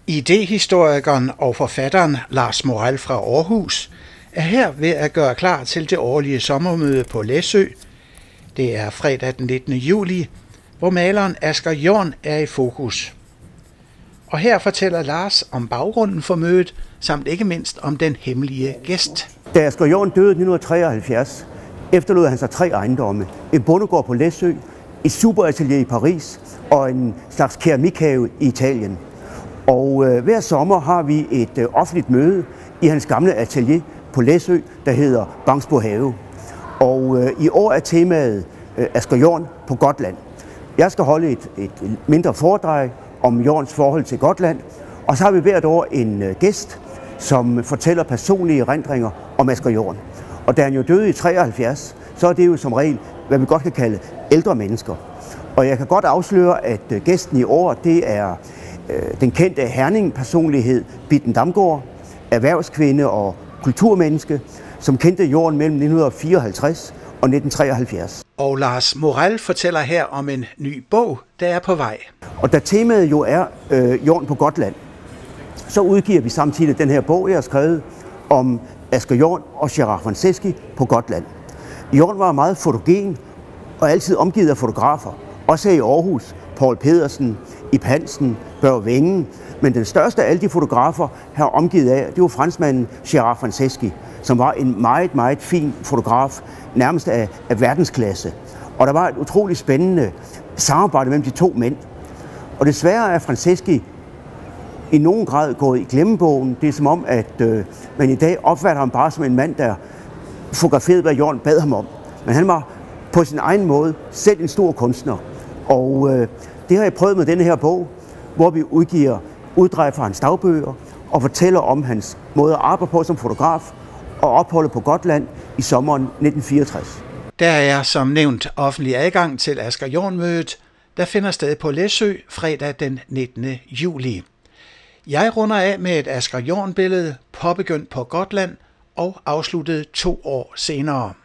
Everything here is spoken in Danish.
Idehistorikeren og forfatteren Lars Morell fra Aarhus er her ved at gøre klar til det årlige sommermøde på Læsø. Det er fredag den 19. juli, hvor maleren Asger Jorn er i fokus. Og her fortæller Lars om baggrunden for mødet, samt ikke mindst om den hemmelige gæst. Da Asger Jorn døde i 1973, efterlod han sig 3 ejendomme. En bondegård på Læsø, et superatelier i Paris og en slags keramikhave i Italien. Og hver sommer har vi et offentligt møde i hans gamle atelier på Læsø, der hedder Bangsbo Have. Og i år er temaet Asger Jorn på Gotland. Jeg skal holde et mindre foredrag om Jorns forhold til Gotland, og så har vi hvert år en gæst, som fortæller personlige erindringer om Asger Jorn. Og da han jo døde i 73, så er det jo som regel, hvad vi godt kan kalde ældre mennesker. Og jeg kan godt afsløre, at gæsten i år, det er den kendte Herning-personlighed Bitten Damgaard, erhvervskvinde og kulturmenneske, som kendte Jorn mellem 1954 og 1973. Og Lars Morell fortæller her om en ny bog, der er på vej. Og da temaet jo er Jorn på Gotland, så udgiver vi samtidig den her bog, jeg har skrevet om Asger Jorn og Gerard Franseski på Gotland. Jorn var meget fotogen og altid omgivet af fotografer, også her i Aarhus. Paul Pedersen, Ib Hansen, Børge Wengen. Men den største af alle de fotografer, her omgivet af, det var franskmanden Gerard Franseski, som var en meget, meget fin fotograf, nærmest af verdensklasse. Og der var et utroligt spændende samarbejde mellem de 2 mænd. Og desværre er Franseski i nogen grad gået i glemmebogen. Det er som om, at man i dag opfatter ham bare som en mand, der fotograferede, hvad Jorn bad ham om. Men han var på sin egen måde selv en stor kunstner. Og det har jeg prøvet med denne her bog, hvor vi udgiver uddrag fra hans dagbøger og fortæller om hans måde at arbejde på som fotograf og opholdet på Gotland i sommeren 1964. Der er som nævnt offentlig adgang til Asger Jorn-mødet, der finder sted på Læsø fredag den 19. juli. Jeg runder af med et Asger Jorn-billede, påbegyndt på Gotland og afsluttet 2 år senere.